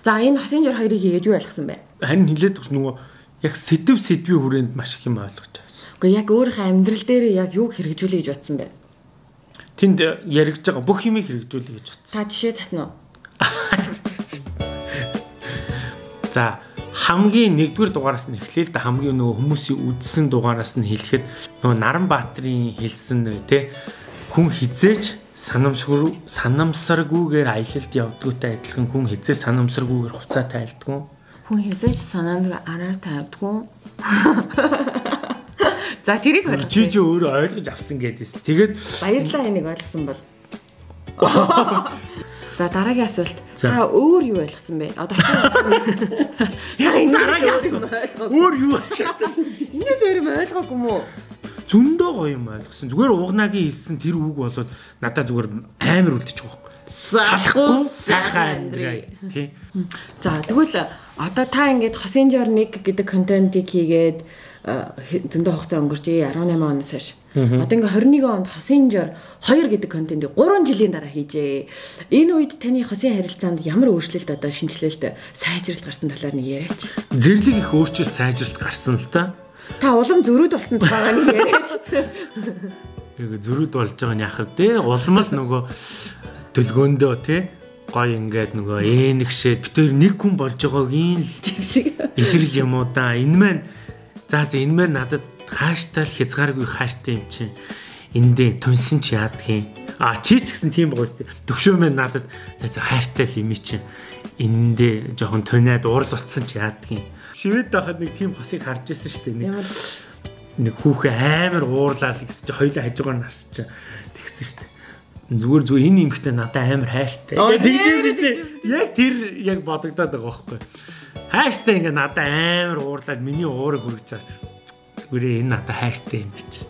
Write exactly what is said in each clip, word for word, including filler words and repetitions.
За энэ хосын жор хоёрыг хийгээд юу ойлгосон бэ? Харин хэлээд байгаа нөгөө яг сэдв сэдвийн хүрээнд маш их юм ойлгож байсан. Уу яг өөрийнхөө амьдрал дээр яг юу хэрэгжүүлээ гэж бодсон бэ? Тэнд яригдж байгаа бүх юмыг хэрэгжүүлээ гэж бодсон. Та жишээ татна уу? За хамгийн нэгдүгээр дугаараас нь эхлээл да хамгийн нөгөө хүмүүсийн үдсэн дугаараас нь хэлэхэд нөгөө Наранбаатарын хэлсэн те хүн хизээж санамсар санамсаргүйгээр аялалд явдгуутай адилхан хүн хизээ санамсаргүйгээр хуцаа тайлдгүй. Хүн хизээж санаанд араар тавьдгүй. За тэрийг ойлгох. Чи чи өөрөө ойлгож авсан гэдээс. Тэгээд баярлалаа энийг ойлгосон бол. За дараагийн асуулт. Та өөр юу ойлгосон бэ? Одоо дараагийн асуулт. Өөр юу ойлгосон? Энэс өөр юм ойлгоогүй юм уу? Зөндөө гоё юм ойлгосон. Зүгээр угнагийн хэлсэн тэр үг болоод надад зүгээр амар үлдчих واخ. Салахгүй сайхан амьдрий. Тий. За тэгвэл одоо та ингээд хосын жор нэг гэдэг контентыг хийгээд зөндөө хугацаа өнгөрч арван найман оноос хойш. Одоо ингээ хорин нэгэн онд хосын жор хоёр гэдэг контентыг гурван жилийн дараа хийжээ. Энэ үед таны хосын харилцаанд ямар өөрчлөлт одоо шинжилэлт сайжралт гарсан талаар нэг яриач. Зэрлэг их өөрчлөлт сайжралт гарсан л та. Та улам зөрүүд болсон байгаа нэг яриач. Яг зөрүүд болж байгаа нь яхав те. Улам л нөгөө төлгөөндөө те гой ингээд нөгөө ээнэгшээд битээр нэг хүн болж байгаагийн илэрл юм уу да. Энэ маань за за энэ маань надад хааштай л хязгааргүй хааштай юм чинь. Эндээ тунсан чи яадаг юм. А чи ч гэсэн тийм байгаа үстэй. Төвшөө маань надад за за хааштай л юм чинь. Эндээ жоохон тунаад уурал утсан чи яадаг юм. Шивэд байхад нэг тийм хосыг харж ирсэн шүү дээ. Нэг нэг хүүхэн амар уурлаа л гэсэн чи хоёулаа хажуугаар нас чи тэгсэн шүү дээ. Зүгээр зүгээр энэ эмхтэй надад амар хайртай. Яг тэгжсэн шүү дээ. Яг тэр яг бодогдоод байгаа байхгүй. Хайртай ингээ надад амар уурлаад миний уурыг хүргэж чаач гэсэн. Зүгээр энэ надад хайртай юм биш.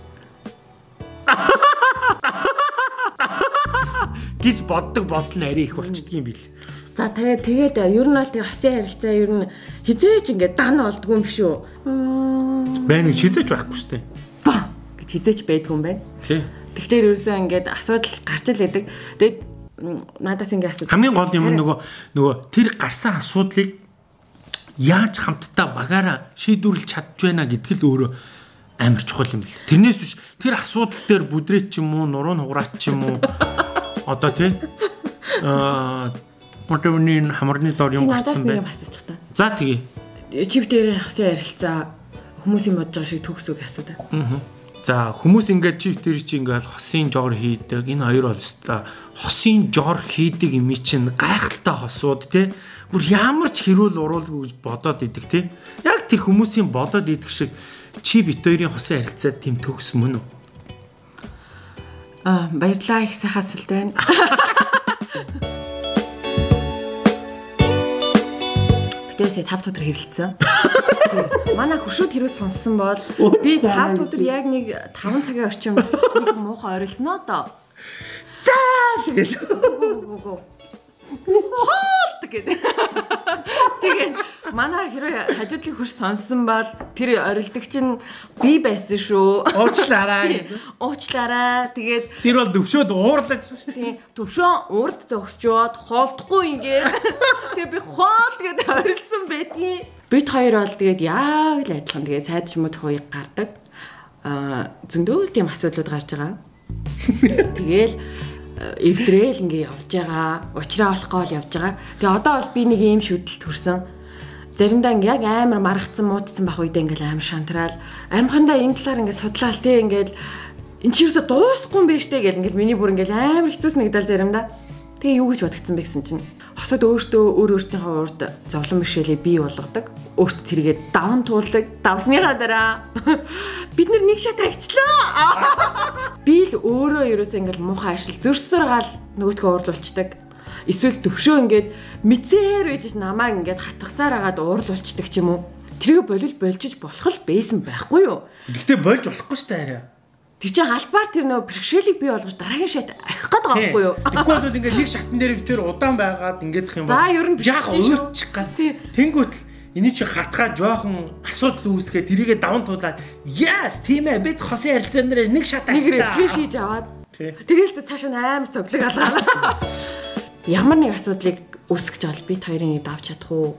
Гэж боддог бодол нь арай их болчдөг юм бил. За тэгээд тэгээд ер нь аль тэг хосын харилцаа ер нь хизээч ингээ дан болдгүй юм биш үү? Байн гэж хизээч байхгүй шүү дээ. Ба гэж хизээч байдгүй юм байна. Тий. Тэгэхээр ерөөсөө ингээд асуудал гарч л байдаг. Тэгээд надаас ингээ асуудал. Хамгийн гол юм нөгөө нөгөө тэр гарсан асуудлыг яаж хамтдаа багаараа шийдвэрлэж чадж байна гэдг л өөрөө амар чухал юм бэл. Тэрнээс биш тэр асуудал дээр бүдрээч ч юм уу, нуруу нуграач ч юм уу одоо тий аа Модернийн хамарны дор юм гарсан байна. За тэгээ. Чив дээр хосын харилцаа хүмүүсийн бодож байгаа шиг төгс үг асуудаг. Аа. За хүмүүс ингээд чив дээр чи ингээд хосын жор хийдэг. Энэ хоёр бол өстой хосын жор хийдэг юм чинь гайхалтай хосууд те. Бүр ямар ч хэрүүл уруулгүй гэж бодоод идэг те. Яг тэр хүмүүсийн бодоод идэх шиг чи бит хоёрын хосын харилцаа тийм төгс мөн үү? Аа баярлалаа их сайхан асуулт байна. Битээсээ тав өдөр хэрэлцсэн. Манай хөшөөд хэрвээ сонссон бол би тав өдөр яг нэг таван цагийн орчим нэг муухай орилсноо доо. Заа гэл. Хоолт гэдэг. Тэгээд манай хэрвээ хажуудлын хөрш сонссон бол тэр орилдог чинь би байсан шүү. Уучлаарай. Уучлаарай. Тэгээд тэр бол төвшөөд уурлаж. Тийм төвшөө уурд зогсчоод хоолдохгүй ингээд. Тэгээд би хоол гэдэг орилсон байдгийн. Бид хоёр бол тэгээд яг л адилхан тэгээд сайдч мөд хоёрыг гардаг. Аа зөндөө тийм асуудлууд гарч байгаа. Тэгээл эвлэрээл ингээ явж байгаа. Учраа болохгүй л явж байгаа. Тэгээ одоо бол би нэг ийм шүдэлт хүрсэн. Заримдаа ингээ яг амар маргацсан муудсан байх үедээ ингээл амар шантраал. Амхандаа энэ талаар ингээ судлаал те ингээл энэ чирсэ дуусахгүй юм байна штэ гэл ингээл миний бүр ингээл амар хэцүүс нэгдэл заримдаа. Тэгээ юу гэж бодгцсан бэ гэсэн чинь хосод өөртөө өөр өөртөөхөө урд зовлон бишээлээ бий болгодог. Өөртөө тэргээд даван туулдаг. Давсныхаа дараа бид нэг шат агчлаа. Би л өөрөө ерөөсөө ингээл муухай ашил зөрсөргаал нөгөөдхөө уурлуулцдаг. Эсвэл төвшөө ингээд мэдсээр байж намайг ингээд хатгасаар агаад уурлуулцдаг ч юм уу. Тэрийг болил болжиж болох л байсан байхгүй юу? Гэхдээ болж болохгүй шүү дээ арай. Тэр чинь албаар тэр нөө бэрхшээлийг бий болгож дараагийн шат ахих гээд байгаа байхгүй юу? Тэгэхгүй бол ингээд нэг шатн дээр битэр удаан байгаад ингээд их юм бол. За ер нь яг өөчих гад. Тэнгүүт эний чи хатгаа жоохон асуудал үүсгээ тэрийгэ даван туулаад яас тийм ээ бид хосын харилцаан дээр нэг шат нэг рефреш хийж аваад. Тэгээл цаашаа амар цоглог алгаа. Ямар нэг асуудлыг үсгэж бол бит хоёрын нэг давж чадах уу?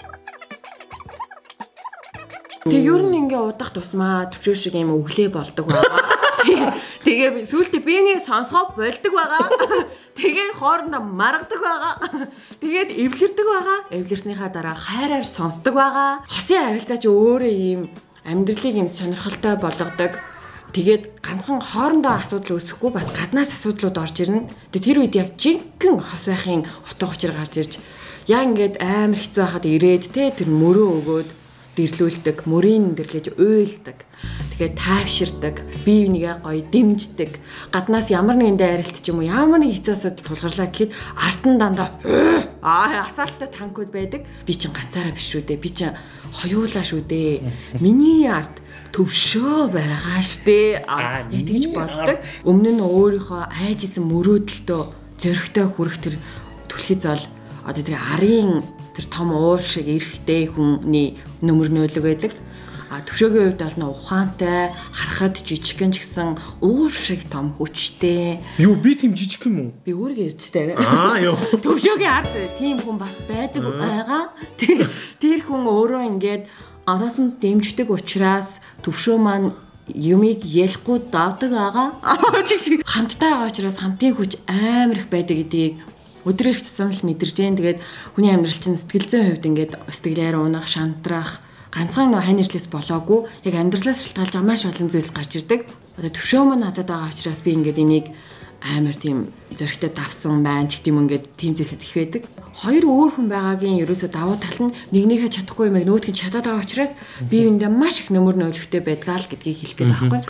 Тэг ер нь ингээ удах тусмаа төвчөө шиг юм өглөө болдог байгаа. Тэгээ сүүлдээ би нэг сонсгоо болдог байгаа. Тэгээ хоорондоо маргадаг байгаа. Тэгээд эвлэрдэг байгаа. Эвлэрснийхаа дараа хайраар сонсдог байгаа. Хосын харилцаа чи өөрөө ийм амьдралыг ийм сонирхолтой болгодог. Тэгээд ганцхан хоорондоо асуудал үүсэхгүй бас гаднаас асуудлууд орж ирнэ. Тэгээд тэр үед яг жинхэнэ хос байхын утга учир гарч ирж яа ингээд амар хэцүү байхад ирээд те тэр мөрөө өгөөд дэрлүүлдэг, мөрийн дэрлэж уйлдаг. Тэгээд тайвширдаг, бие бинийгээ гоё дэмждэг. Гаднаас ямар нэгэн дайралт ч юм уу, ямар нэг хэцүү асуудал тулгарлаа гэхэд ард нь дандаа аа асаалттай танкуд байдаг. Би чинь ганцаараа биш шүү дээ. Би чинь хоёулаа шүү дээ. Миний ард төвшөө байгаа штэ. Аа яг тэгж боддог. Өмнө нь өөрийнхөө айж исэн мөрөөдөлтөө зөрөгтэй хүрэх тэр түлхий зол одоо тэр арын тэр том уул шиг эрэхтэй хүний нөмөр нөөлөг байдаг. А төвшөөгийн хувьд бол ухаантай, харахад жижигхэн ч гэсэн уул шиг том хүчтэй. Юу би тийм жижиг юм уу? Би үүрэг ярьж таарэ. Аа ёо. Төвшөөгийн ард тийм хүн бас байдаг байгаа. Тэр хүн өөрөө ингээд араас нь дэмждэг учраас төвшөө маань юмыг ялахгүй давдаг байгаа. Хамттай байгаа учраас хамтын хүч амар их байдаг гэдгийг өдөр их тусамл мэдэрч जैन. Тэгээд хүний амьдрал чинь сэтгэл зүйн хувьд ингээд сэтгэлээр унах, шантрах, ганцхан нөө хань ирлээс болоогүй яг амьдралаас шалтгаалж байгаа маш олон зүйлс гарч ирдэг. Одоо төвшөө мань надад байгаа учраас би ингээд энийг амар тийм зөрөгтэй давсан байна ч гэдэм ингээд тийм зүйлсэд их байдаг. Хоёр өөр хүн байгаагийн ерөөсөө давуу тал нь нэгнийхээ чадахгүй юм нөгөөдх нь чадаад байгаа учраас би үүндээ маш их нөмөр нөөлөгтэй байдгаа л гэдгийг хэлэх гээд байхгүй.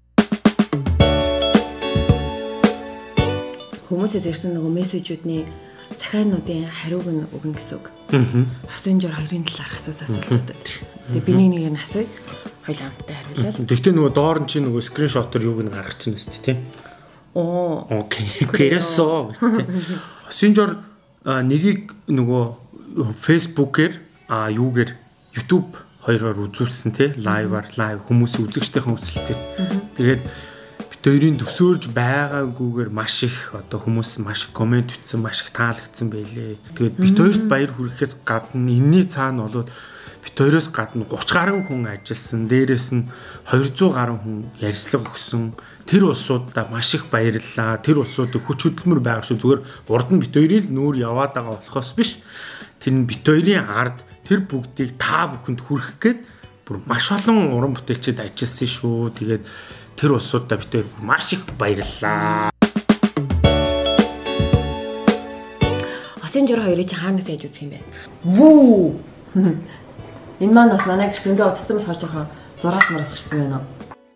Хүмүүсээс ирсэн нөгөө мессежүүдний захиануудын хариуг нь өгнө гэсэн үг. Аа. Хосын жор хоёрын талаар асуусан асуултууд. Тэгээ би нэг нэгээр нь асууя. Хоёул амттай хариулаад. Тэгтээ нөгөө доор нь чи нөгөө скриншотоор юуг нь гаргаж чинь өстэй тийм. Оо. Окей. Кэрсо тийм. Хосын жор нэгийг нөгөө фэйсбүүкээр а юугээр YouTube хоёроор үзүүлсэн тийм. Лайваар лайв хүмүүс үзэгчтэйхэн үзэлтэй. Тэгээд тэрийн төсөөлж байгаагүйгээр маш их одоо хүмүүс маш их комент ütсэн, маш их таалагдсан байлээ. Тэгээд бит хоёрт баяр хүргэхээс гадна энэний цаана болоод бит хоёроос гадна гуравч гаруй хүн ажилласан. Дээрээс нь хоёр зуун гаруй хүн ярьцлага өгсөн. Тэр улсуудаа маш их баярлалаа. Тэр улсуудыг хүч хөдөлмөр байгаа шүү. Зүгээр урд нь бит хоёрыг нүүр яваад байгаа болохоос биш. Тэр нь бит хоёрын ард тэр бүгдийг та бүхэнд хүргэх гээд бүр маш олон уран бүтээлчид ажилласан шүү. Тэгээд тэр улсуудаа битээ маш их баярлалаа. Хосын жор хоёрыг чи хаанаас яаж үзэх юм бэ? Вүү. Энэ маань бас манай гэрт өндөө утцсан болохоор жоохон зураас мараас гарсан байна уу?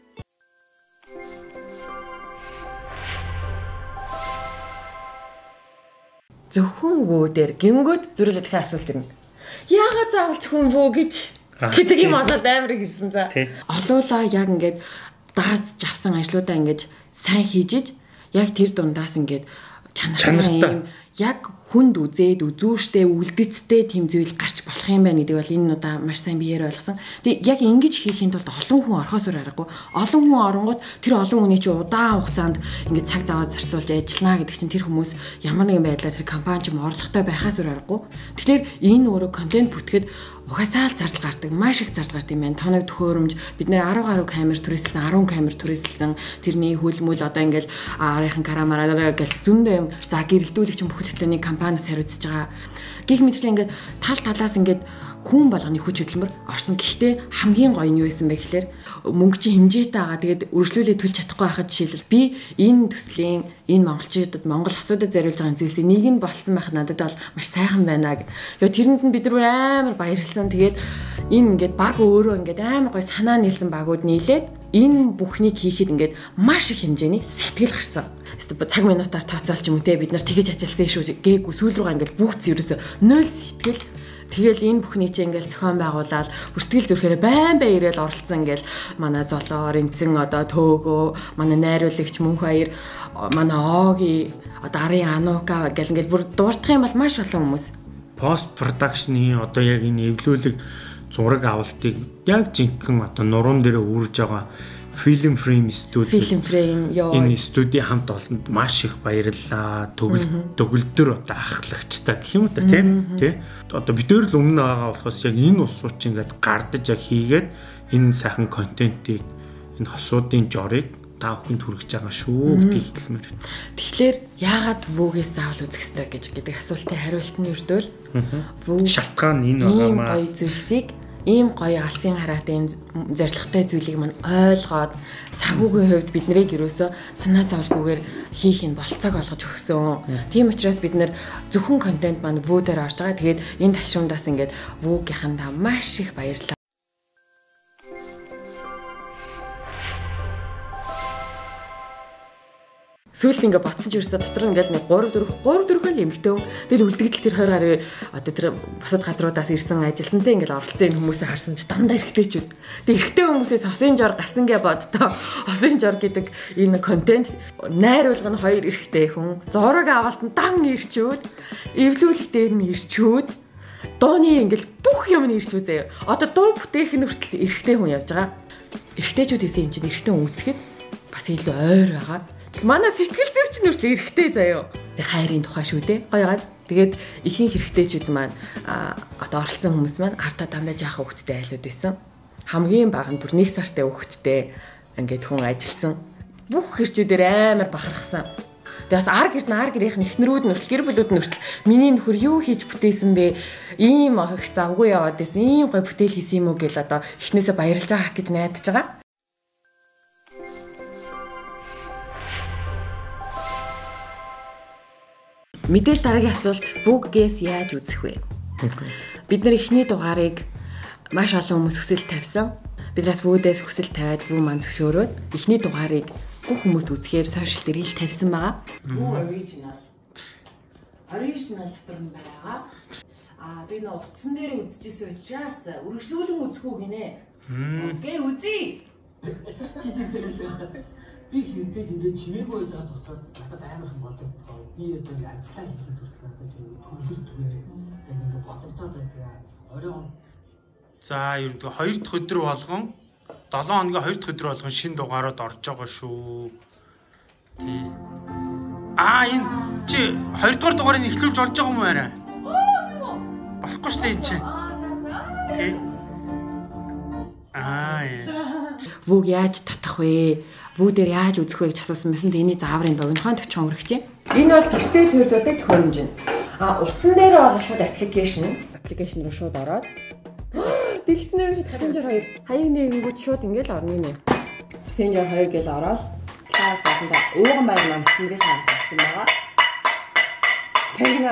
Зөвхөн вүү дээр гингүүд зүрхлээ дахин асуулт ирнэ. Яагаад заавал зөвхөн вүү гэж гэдэг юм асуулт амар ирсэн за. Олуулаа яг ингээд даас авсан ажлуудаа ингэж сайн хийж яг тэр дундаас ингэж чанартай юм яг хүнд үзээд үзүүштэй үлдэцтэй тийм зүйл гарч болох юм байна гэдэг бол энэ удаа маш сайн биеэр ойлгосон. Тэгээ яг ингэж хийхийн тулд олон хүн орохоос өөр аргагүй. Олон хүн оронгууд тэр олон хүний чинь удаан хугацаанд ингэж цаг заваа зарцуулж ажиллана гэдэг чинь тэр хүмүүс ямар нэгэн байдлаар тэр компани ч орлоготой байхаас өөр аргагүй. Тэгэхээр энэ өөрөө контент бүтгэхэд угаасаа л зардал гардаг, маш их зардал гардаг юм байна. Тоног төхөөрөмж бид нэр арав гаруй камер түрээсэлсэн, арван камер түрээсэлсэн тэрний хөлмөл одоо ингээл арийнхын карамараа гэл зөндөө юм за гэрэлдүүлэгч бүх хөтөний компаниас хариуцж байгаа. Гэх мэтчлэн ингээд тал талаас ингээд хүн болгоны хүч хөдөлмөр орсон. Гэхдээ хамгийн гоё нь юу байсан бэ гэхээр мөнгө чи хэмжээтэй байгаа. Тэгээд үргэлжлүүлээ төлж чадахгүй байхад жишээлбэл би энэ төслийн энэ монголчуудад монгол асуудад зориулж байгаа зүйлсийн нэг нь болцсон байхад надад бол маш сайхан байна гэ. Ёо тэрэнд нь бид нар амар баярлсан. Тэгээд энэ ингээд баг өөрөө ингээд амар гоё санаа нийлсэн багууд нийлээд энэ бүхнийг хийхэд ингээд маш их хэмжээний сэтгэл гарсан. Цаг минутаар тооцоолч юм уу те бид нар тэгэж ажилласан шүү гээгүй сүүл рүүгээ ингээд бүгд ерөөсө нөл сэтгэл. Тэгэл энэ бүхний чинь ингээл зохион байгуулаад бүртгэл зүрхээрээ байн байн ирээл оролцсон ингээл манай золоор энцэн одоо төөгөө манай найруулагч мөнх хоёр манай ооги одоо арын ануука гэл ингээл бүр дуурдах юм бол маш олон хүмүүс пост продакшны одоо яг энэ эвлүүлэг зураг авалтыг яг жинхэнэ одоо нуруунд дээр үүрж байгаа Film Frame студид. Film Frame ёо. Энэ студийн хамт олонд маш их баярлалаа. Төгөл төгөлдөр одоо ахлагчтай гэх юм уу тийм тий. Одоо бид өөр л өмнө байгаа болохоос яг энэ усууч ингээд гардаж яг хийгээд энэ сайхан контентийг энэ хосуудын жорыг та бүхэнд хүргэж байгаа шүү гэдгийг хэлмээр. Тэгэхээр яагаад Вүүгээс заавал үзэх ёстой гэж гэдэг асуултын хариултны өртөөр Вүүг шалтгаан энэ байгаа маа. Гоё зүйлсийг ийм гоё алсын хараатай ийм зоригтой зүйлийг мань ойлгоод сагуугийн хувьд бид нарыг юусоо санаа зовлгүйгээр хийх нь болцоог олгож өгсөн. Тийм учраас бид нар зөвхөн контент маань Вүүдээр орж байгаа. Тэгээд энэ ташрамдаас ингээд Вүүгийнхандаа маш их баярлалаа. Сүүлд ингээ ботсон ч ерөөсө дотор ингээл нэг три дөрөв три дөрөв л эмхтэн. Тэр үлдэгдэл тэр хоёр гаруй одоо тэр бусад газруудаас ирсэн ажилтнтай ингээл оролцсон энэ хүмүүсээ харсан ч дандаа эргэжтэйчүүд. Тэр эргэтэй хүмүүсээс хосын жор гарсан гэ боддоо. Хосын жор гэдэг энэ контент найруулга нь хоёр эргэтэй хүн. Зураг авалтанд дан ирчүүд, эвлүүлэх дээр нь ирчүүд, дууны ингээл бүх юм нь ирчүү заяа. Одоо дуу бүтээх нь хүртэл эргэтэй хүн явж байгаа. Эргэтэйчүүдээс юм чинь эргэтэй үзэхэд бас илүү ойр байгаа. Манай сэтгэл зүйч нь үргэлж эрэхтэй заяа. Тэг хайрын тухай шүү дээ. Гоёгаад тэгээд ихэнх эрэхтэйчүүд маань одоо оролцсон хүмүүс маань артаа дандаа жаахан хөвгттэй айлууд байсан. Хамгийн бага нь бүр нэг сартай хөвгттэй ингээд хүн ажилласан. Бүх хэрчүүдээр амар бахархсан. Тэгээс ар гэрт ар гэрийнх нь эхнэрүүд нь гэр бүлүүд нь хүртэл миний нөхөр юу хийж бүтээсэн бэ? Ийм их завгүй яваад байсан. Ийм гой бүтээл хийсэн юм уу гэл одоо эхнээсээ баярлж байгаа гэж найдаж байгаа. Мэдээж дараагийн асуулт Вүүгээс яаж үзэх вэ? Бид нар эхний дугаарыг маш олон хүмүүс хүсэл тавьсан. Биднээс Вүүдээс хүсэл тавиад Вүү маань зөвшөөрөөд эхний дугаарыг бүх хүмүүст үзэхээр сошиал дээр ил тавьсан байгаа. Вүү original. Original дотор нь байгаа. Аа би нөө утсан дээр үзчихсэн учраас үргэлжлүүлэн үзэх үү гинэ. Окей, үзье. Би хийдэг ингээд чимээгүй байж байгаа дотор надад амар их бодогдоо. Би одоо ингээд ажиллаа хийхэд хүртэл надад ингээд төвлөрдгөө. Ингээд бодогдоод байгаа. Оройн. За ер нь хоёр дахь өдөр болгон долоон хоногийн хоёр дахь өдөр болгон шинэ дугаарууд орж байгаа шүү. Тий. Аа энэ чи хоёр дахь дугаарыг эхлүүлж орж байгаа юм уу арай? Оо тийм үү. Болохгүй шүү дээ энэ чи. Тий. Аа яа. Вүүг яаж татах вэ? Вүүдээр яаж үзэх вэ гэж асуусан байсан. Тэний зааврын богинохын төвчөн урагч юм. Энэ бол гэртээ суурьдуулдаг төхөөрөмж нь. А утсан дээр бол шууд аппликейшн, аппликейшн руу шууд ороод тэгснээр пассенжер хоёр хаяг нэгэнгүүт шууд ингээл орно нэ. Пассенжер хоёр гэл ороод цаа цаатанда ууган байр маань ингээд харагдсан байгаа. Тэнгэр.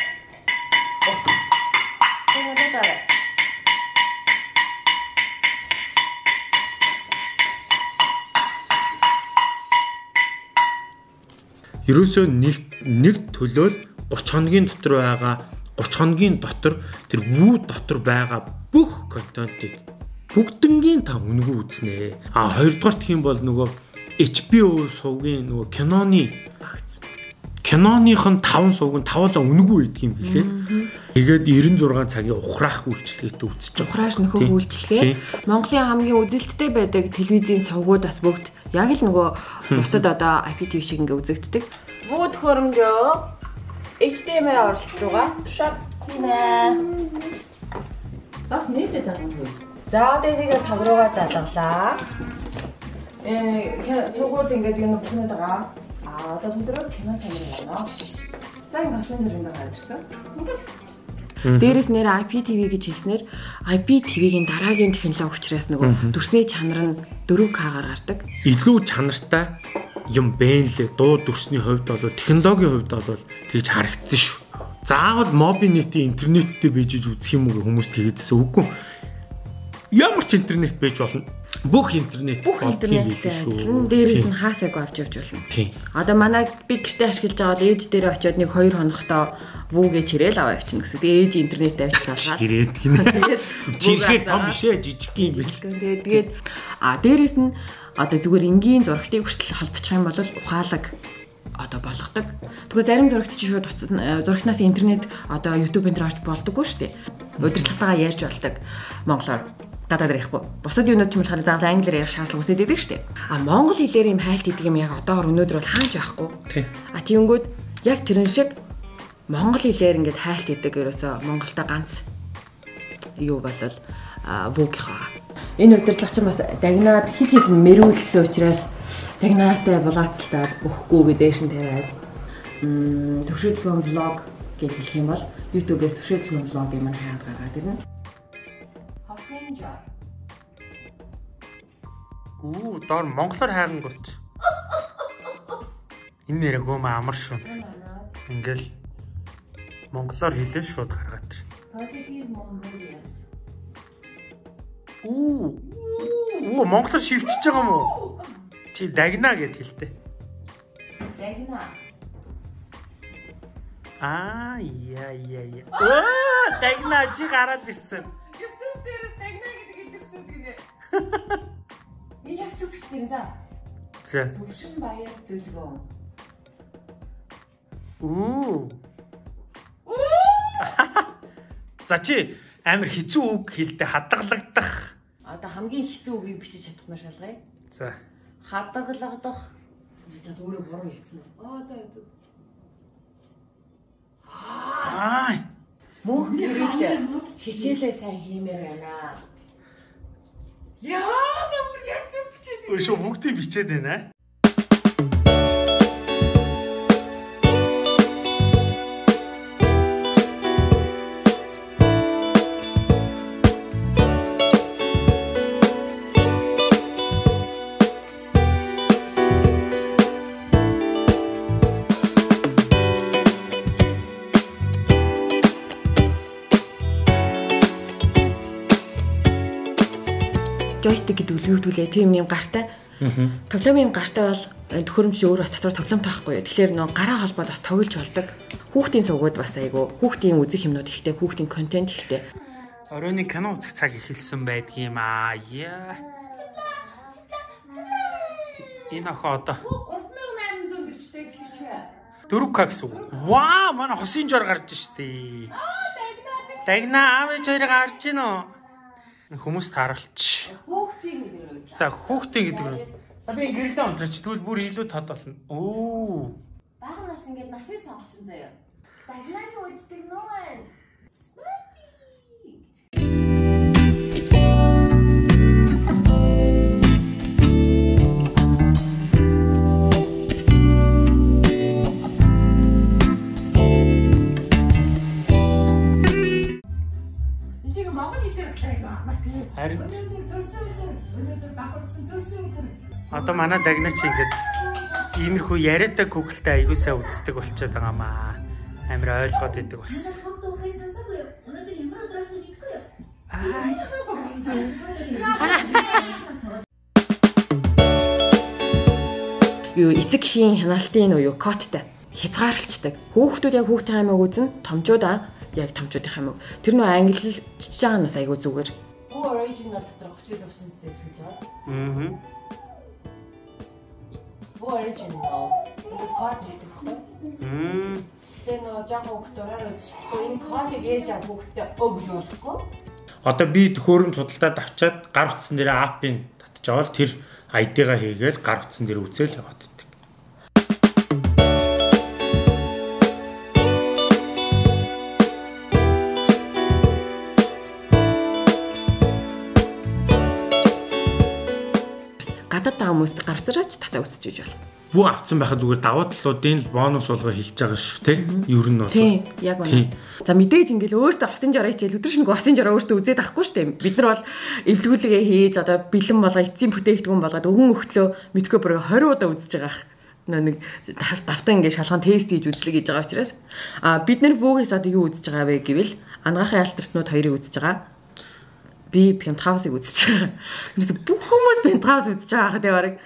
Тэнгэр. Ерөөсөө нэг нэг төлөөл гурван хоногийн дотор байгаа гурван хоногийн дотор тэр Вүү дотор байгаа бүх контентыг бүгднгийн та үнэгүй үзнэ. А хоёрдугаар гэх юм бол нөгөө эйч би о сувгийн нөгөө киноны киноных нь таван сувг нь тавлаа үнэгүй байдаг юм билээ. Тэгээд девяносто шесть цагийн ухраах үйлчлэгээтэй үзэж байгаа. Ухрааш нөхөө үйлчлэгээ. Монголын хамгийн үзэлттэй байдаг телевизийн сувгуудаас бүгд яг л нөгөө бусад одоо ай пи ти ви шиг ингээ үзэгддэг. Вүүд хөрөнгөө эйч ди эм ай оролт руугаа шап нэ. Бас нэртэй залгамгүй. За одоо энийг тав руугаа залгалаа. Э сувгууд ингээд юм бүхнээд байгаа. Аа одоо өдрөө кино сонирхол байна. За ингээ хасан дөрөнд гарчсан. Дээрээс нэр ай пи ти ви гэж хэлснээр ай пи ти ви-гийн дараагийн технологи учраас нөгөө дүрсний чанар нь дөрвөн ка-гаар гардаг. Илүү чанартай юм бэ лээ. Дуу дүрсний хувьд бол технологийн хувьд бол тэгж харагдсан шүү. Заавал мобинетийн интернеттэй бийж үзэх юм уу хүмүүс тэгэжсэн үгүй. Ямар ч интернет байж болно. Бүх интернет бүх интернеттэй ажиллана. Дээрээс нь хаасайг авч явж болно. Тийм. Одоо манай би гэртээ ашиглаж байгаа бол ээж дээр очиод нэг хоёр хоногтоо Вүүгээ чирээл аваа явчихна гэсэн. Тэгээд ээж интернеттэй авчихсан. Чирээд гинэ. Чихээр том бишээ жижиг юм бэл. Тэгээд тэгээд а дээрээс нь одоо зүгээр энгийн зурагтыг хүртэл холбочих юм бол ухаалаг одоо болгодог. Тэгэхээр зарим зурагт чи шууд зурагтнаас интернет одоо YouTube-ын дээр орж болдоггүй шүү дээ. Удирдлагатайгаа ярьж болдог. Монголоор. гадаад ярихгүй. Бусад юунууд ч юм болохоор заавал англиар ярих шаардлага үүсээд байдаг шүү дээ. А монгол хэлээр юм хайлт гэдэг юм яг одоогор өнөөдөр бол хааж байхгүй. Тий. А тиймгүүд яг тэрэн шиг монгол хэлээр ингээд хайлт гэдэг ерөөсөө Монголда ганц юу болол вүүгийнхаа. Энэ удирдлагч нь бас дагнаад хит хит мэрүүлсэн учраас дагнаатай булаацалтаад өгөхгүй гэдэг шин тавиад төвшөлтгөн влог гэж хэлэх юм бол YouTube-ээс төвшөлтгөн влог юм хаад гаргаад ирнэ. Хосинжа. Үу, доор монголоор хайрангуут. Энэ нэрээ гөөмө амар шүү. Ингээл монголоор хэлээ шууд гаргаад ирнэ. Positive Mongolians. Үу. Үу, монголоор шивчиж байгаа юм уу? Чи дагнаа гэд хэлтэй. Дагнаа. Аа, яа яа яа. Оо, дагнаа чи гараад ирсэн. YouTube дээрээс дагнаа гэдэг илэрсэн гинэ. Би яг зүгчтэй за. За. Төвшин баяр дөлгөө. Үу. За чи амар хэцүү үг хэлдэ хадгалагдах. Одоо хамгийн хэцүү үгийг бичиж чадах нь шалгая. За. Хадгалагдах. За өөрөө буруу хэлсэн. Аа за за. Аа. Мөнх гэрэл хичээлээ сайн хиймээр байна. Яа, намайг яг зөв бичээд. Өшөө бүгдийг бичээд байна. Joystick гэдэг үл юу гэдүүлээ тийм юм гартай. Тоглоом юм гартай бол төхөөрөмж өөр бас татвар тоглоом таахгүй. Тэгэхээр нөө гараа холбоод бас тоглож болдог. Хүүхдийн сувгууд бас айгу. Хүүхдийн үзэх юмнууд ихтэй, хүүхдийн контент ихтэй. Оройны кино үзэх цаг эхэлсэн байдаг юм аа. Яа. Энэ охоо одоо гурван мянган найман зуун гэрчтэй гэлж бай. дөрөв ка гэсэн үг. Ваа, манай хосын жор гарч штэ. Аа, дагнаа. Дагнаа аав ээж хоёрыг харж гин үү? Хүмүүс тааралч. Хүүхдийн гэдэг. За, хүүхдийн гэдэг нь. Би гэрлээ унтраач тэгвэл бүр илүү тод болно. Оо. Бага нас ингээд насыг сонгочихсон заяа. Дагнаагийн үздэг нөө. Харин одоо манай дагнач ингээд иймэрхүү яриатай Google-тэй аягүй сайн үздэг болчиход байгаа маа. Амар ойлгоод идэг бас. Юу эцэг хийн хянаалтын уу коттой хязгаарлалцдаг. Хүүхдүүд яг хүүхдийн хаймаг үзэн, томчууд аа яг томчуудын хаймаг. Тэр нөө англи чиж байгаа нас аягүй зүгээр. Original дотор хүчтэй өвчин зэвсэж байгаа. Аа. Original. Энэ код гэдэг хэвгүй. Мм. Тэгээ нөгөө жаахан хөлтөөр үзчихгүй энэ кодыг ээж аа хөлтөд өгж болохгүй. Одоо би төхөөрөмж худалдаад авчаад гар утсан дээр аппыг татчихвал тэр ай ди-га хийгээл гар утсан дээр үзэл яваад байдаг. Гадаад байгаа хүмүүст гар утсараач татаа үзчихэж байна. Бүү авцсан байхад зүгээр давуу талуудын л бонус болгоо хэлж байгаа шүү, тийм? Ер нь бол. Тийм, яг үнэ. За мэдээж ингээл өөртөө хосын жороо хичээл өдөр шинэ хосын жороо өөртөө үзээд авахгүй шүү дээ. Бид нар бол эвлүүлгээ хийж одоо бэлэн болгоо эцсийн бүтээгдэхүүн болгоод өвгөн өгтлөө мэдгүй бүр двадцать удаа үзэж байгаа. Нэг давтаа ингээд шалган тест хийж үзлээ гэж байгаа учраас а бид нар вүүгээс одоо юу үзэж байгаа вэ гэвэл ангаахын альтертнууд хоёрыг үзэж байгаа. Би Penthouse-ыг үзэж байгаа. Юусе бүх хүмүүс Penthouse үзэж байгаа хаа тэ барыг.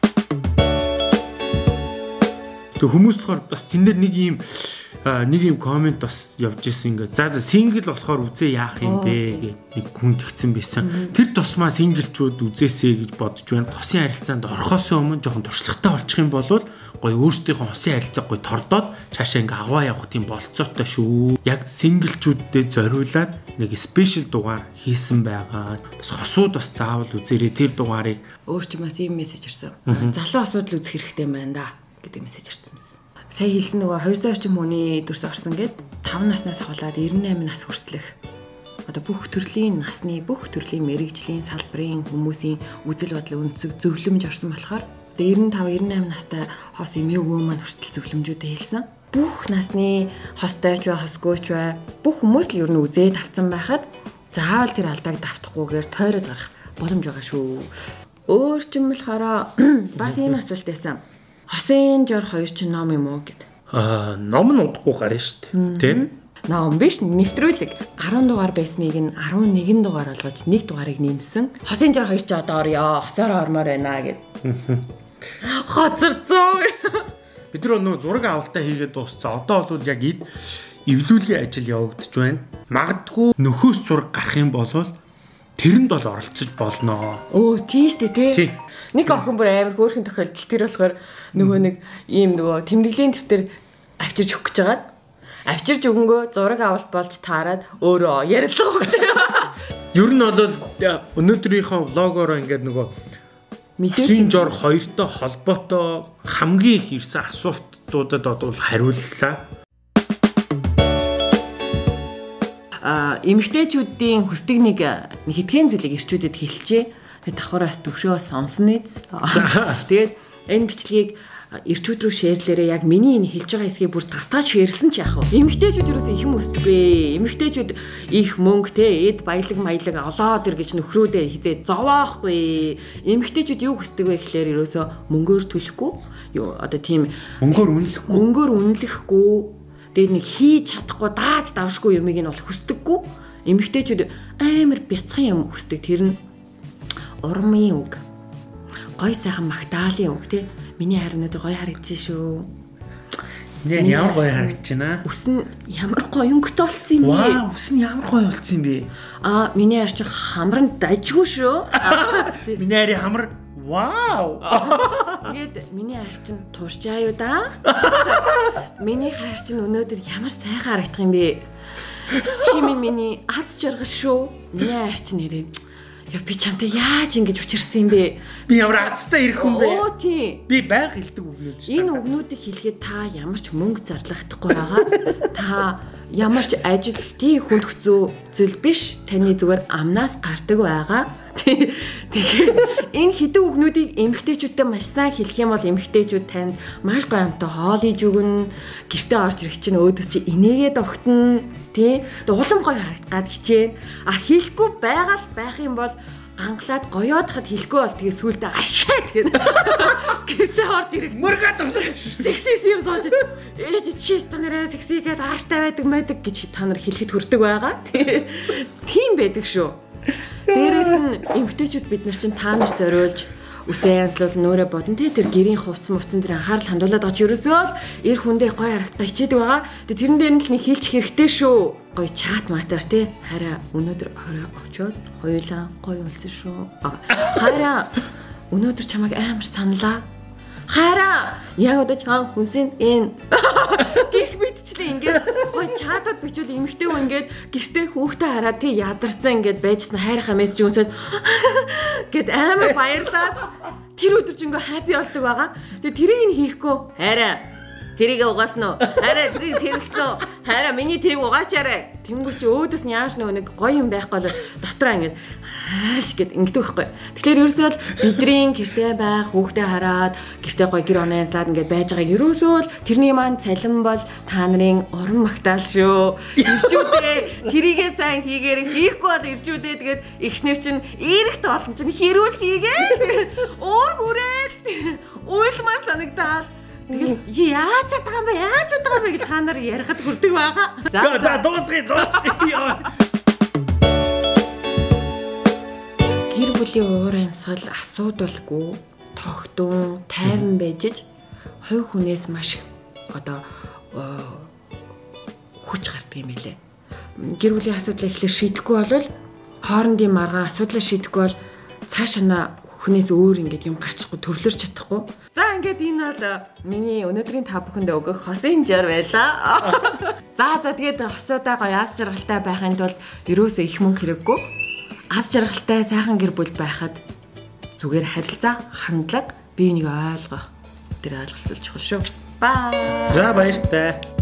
Тэг хүмүүс болохоор бас тэн дээр нэг юм нэг юм комент бас явж ирсэн ингээд. За за сингл болохоор үзээ яах юм бэ гэж нэг хүн тэгсэн байсан. Тэр тусмаа синглчүүд үзээсэй гэж бодож байна. Тосын харилцаанд орохоос өмнө жоохон туршлагатай болчих юм бол гоё өөрсдийнхөө хосын харилцааг гоё тордоод цаашаа ингээ аваа явах тийм болцоотой шүү. Яг синглчүүдэд зориулаад нэг спешиал дугаар хийсэн байгаа. Бас хосууд бас заавал үзээрэй тэр дугаарыг. Өөр ч бас ийм мессеж ирсэн. Залуу асуудал үзэх хэрэгтэй юм байна да гэдэг мессеж ирсэн байсан. Сая хэлсэн нөгөө двести орчим хүний дүрс орсон гэд таван наснаас ахуулаад девять нас хүртэлх одоо бүх төрлийн насны бүх төрлийн мэрэгжлийн салбарын хүмүүсийн үзэл бодлын өнцөг зөвлөмж орсон болохоор девяносто пять девяносто восемь настай хос эмээ өвөө маань хүртэл зөвлөмжүүдээ хэлсэн. Бүх насны хостой ч бай, хосгүй ч бай бүх хүмүүс л ер нь үзээд авсан байхад заавал тэр алдааг давтахгүйгээр тойроод гарах боломж байгаа шүү. Өөр ч юм болохоор бас ийм асуулт байсан. Хосын жор хоёр ч ном юм уу гэд. Аа, ном нь удахгүй гарна шүү дээ. Тийм. Ном биш нэвтрүүлэг десять дугаар байсныг нь eleven дугаар болгож нэг дугаарыг нэмсэн. Хосын жор хоёр ч одоо орё. Хосоор ормоор байна гэд. Хоцорцоо. Бид нар нөө зураг авалтаа хийгээд дуусцаа. Одоо бол яг эд эвлүүлийн ажил явагдаж байна. Магадгүй нөхөөс зураг гарах юм бол тэрэнд бол оролцож болно. Өө тийш дээ тий. Нэг охин бүр амар хөөрхөн тохиолдол тэр болохоор нөгөө нэг ийм нөгөө тэмдэглэлийн дэвтэр авчирч өгөх гэж байгаад авчирч өгөнгөө зураг авалт болж таарад өөрөө ярилцлага өгч байгаа. Ер нь бол өнөөдрийнхөө влогоор ингээд нөгөө Хосын жор хоёртой холбоотой хамгийн их ирсэн асуултуудад одоо хариуллаа. А эмэгтэйчүүдийн хүсдэг нэг хэдхэн зүйлийг эрчүүдэд хэлчихье. Тэгээд давхараас төвшөө сонсон нийт. Тэгээд энэ бичлэгийг эрчүүд рүү шеэрлээрээ яг миний энэ хэлж байгаа хэсгийг бүр тастаж шеэрлсэн ч яах вэ? Эмэгтэйчүүд юусэн их юм өсдөггүй. Эмэгтэйчүүд их мөнгө те эд баялаг маялаг олоод ир гэж нөхрүүдээ хизээ зовоохгүй. Эмэгтэйчүүд юу хүсдэг вэ гэхлээр ерөөсөө мөнгөөр түлхэхгүй. Юу одоо тийм мөнгөөр үнэлэхгүй. Мөнгөөр үнэлэхгүй. Тэгээд нэг хийж чадахгүй дааж давшгүй юмыг нь бол хүсдэггүй. Эмэгтэйчүүд амар бяцхан юм хүсдэг. Тэр нь урмын үг. Гой сайхан магтаалын үг те. Миний хайр өнөдөр гоё харагдаж шүү. Миний ямар гоё харагдаж байна. Үс нь ямар гоё өнгөтэй болцсон юм бэ? Вау, үс нь ямар гоё болцсон юм бэ? Аа, миний хайр чинь хамран дажгүй шүү. Миний хайрын хамар. Вау. Тэгээд миний хайр чинь турчаа юу да? Миний хайр чинь өнөдөр ямар сайхан харагдах юм бэ? Чи минь миний аз жаргал шүү. Миний хайр чинь нэрээ яа би чамтай яаж ингэж учирсан юм бэ? Би ямар азтай ирэх юм бэ? Оо тий. Би байг хэлдэг үгнүүд шүү. Энэ үгнүүдийг хэлэхэд та ямар ч мөнгө зарлахдаггүй байгаа. Та ямар ч ажилтны хүнд хэцүү зүйл биш. Таны зүгээр амнаас гардаг байгаа. Тэгэхээр энэ хэдэн үгнүүдийг эмэгтэйчүүдтэй маш сайн хэлэх юм бол эмэгтэйчүүд танд маш гоё амтай хоол хийж өгнө. Гэртээ орж ирэх чинь өөдөөс чи инээгээд огтно. Тий. Тэгээ улам гоё харагдаад хичээн. А хэлэхгүй байгаад байх юм бол ганглаад гоёод хад хэлэхгүй бол тэгээ сүултээ ашаа тэгээд гэртээ орж ирэх мөргөд секси юм сууж ээж чи станараа сексигээд ааштай байдаг мэдэг гэж та нар хэлэхэд хүрдэг байгаа. Тийм байдаг шүү. Дээрээс нь эмгтээчүүд бид нар чинь та нарт зориулж үсээ янзлуул нөөрэ бодон тий тэр гэрийн хувцс мувцсан дээр анхаарал хандуулаад байгаа ч ерөөсөө л эр хүндээ гоё харагдаа хичээдэг байгаа. Тэгээ тэрэн дээр нь л нэг хийлчих хэрэгтэй шүү. Гоё чат матер тий хараа өнөөдөр орой очоод хоёулаа гоё уулзсан шүү. Хараа өнөөдөр чамайг амар саналаа. Хараа яг одоо чам хүнсэнд энэ гих мэдчлээ ингээд гоё чатад бичвэл эмхтэй хүн ингээд гэртээ хүүхдээ хараад тий ядарсан ингээд байжсан хайрхаа мессеж өгсөд гэд амар баярлаад тэр өдөр чинь ингээд хаппи болдог байгаа. Тэгээ тэрийг нь хийхгүй хараа тэрийг угаасан уу? Хараа тэрийг тэрсэн үү? Хараа миний тэрийг угаачаарай. Тэнгүүр чи өөдөөс нь яаж нөгөө нэг гоё юм байхгүй бол дотроо ингээд ааш гэд ингэдэг байхгүй. Тэгэхээр ерөөсөө л бидний гэртээ байх хүүхдээ хараад гэртээ гоё гэр оноо янзлаад ингээд байж байгаа. Ерөөсөө л тэрний маань цалин бол та нарын уран магтаал шүү. Ирчүүдээ тэрийгээ сайн хийгээр хийхгүй бол ирчүүдээ тэгээд эхнэр чинь эрэгт олон чинь хэрүүл хийгээ. Өөр хүрээд уйлмар санагдаад тэгэл яаж чадах юм бэ? Яаж чадах юм бэ гэж та нар ярихад хүрдэг байгаа. За дуусгая дуусгая. Гэр бүлийн уур амьсгал асуудалгүй тогтун тайван байж хувь хүнээс маш одоо хүч гардаг юм билэ. Гэр бүлийн асуудлыг эхлээд шийдэхгүй бол хоорондын маргаан асуудлаа шийдэхгүй бол цаашаа хүнээс өөр ингээд юм гарчихгүй төвлөрч чадахгүй. За ингээд энэ бол миний өнөөдрийн та бүхэндээ өгөх хосын жар байлаа. За за тэгээд хосуудаа гоё аз жаргалтай байхын тулд ерөөсөө их мөнгө хэрэггүй. Аз жаргалтай сайхан гэр бүл байхад зүгээр харилцаа, хандлага, бие биенийг ойлгох тэр ойлголцол чухал шүү. Баа. За баяртай.